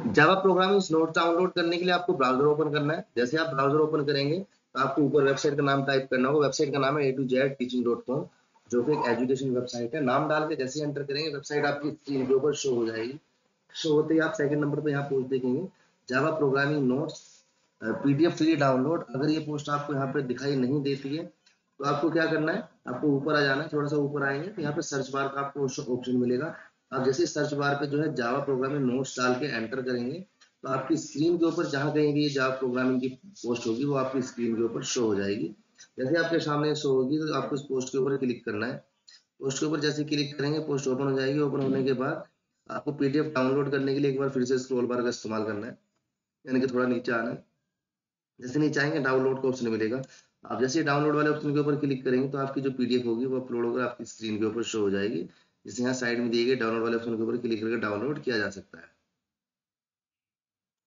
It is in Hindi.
जावा प्रोग्रामिंग नोट्स डाउनलोड करने के लिए आपको ब्राउजर ओपन करना है। जैसे आप ब्राउजर ओपन करेंगे तो आपको ऊपर वेबसाइट का नाम टाइप करना होगा। वेबसाइट का नाम है a2z-teaching.com, जो कि एक एजुकेशन वेबसाइट है। नाम डाल के जैसे एंटर करेंगे वेबसाइट आपकी स्क्रीन के ऊपर शो हो जाएगी। शो होते ही आप सेकंड नंबर पे यहाँ पोस्ट देखेंगे, Java programming notes PDF free download. अगर ये पोस्ट आपको यहाँ पे दिखाई नहीं देती है तो आपको क्या करना है, आपको ऊपर आ जाना है। थोड़ा सा ऊपर आएंगे तो यहाँ पे सर्च बार का आपको ऑप्शन मिलेगा। आप जैसे सर्च बार पे जो है जावा प्रोग्रामिंग नोट्स डाल के एंटर करेंगे तो आपकी स्क्रीन के ऊपर जहाँ कहीं भी ये जावा प्रोग्रामिंग की पोस्ट होगी वो आपकी स्क्रीन के ऊपर शो हो जाएगी। जैसे आपके सामने शो होगी तो आपको इस पोस्ट के ऊपर क्लिक करना है। पोस्ट के ऊपर जैसे क्लिक करेंगे पोस्ट ओपन हो जाएगी। ओपन होने के बाद आपको पीडीएफ डाउनलोड करने के लिए एक बार फिर से स्क्रॉल बार का इस्तेमाल करना है, यानी कि थोड़ा नीचे आना है। जैसे नीचे आएंगे डाउनलोड का ऑप्शन मिलेगा। आप जैसे डाउनलोड वाले ऑप्शन के ऊपर क्लिक करेंगे तो आपकी जो पीडीएफ होगी वो अपलोड होकर आपकी स्क्रीन के ऊपर शो हो जाएगी। जैसे यहाँ साइड में दिए गए डाउनलोड वाले ऑप्शन के ऊपर क्लिक करके डाउनलोड किया जा सकता है।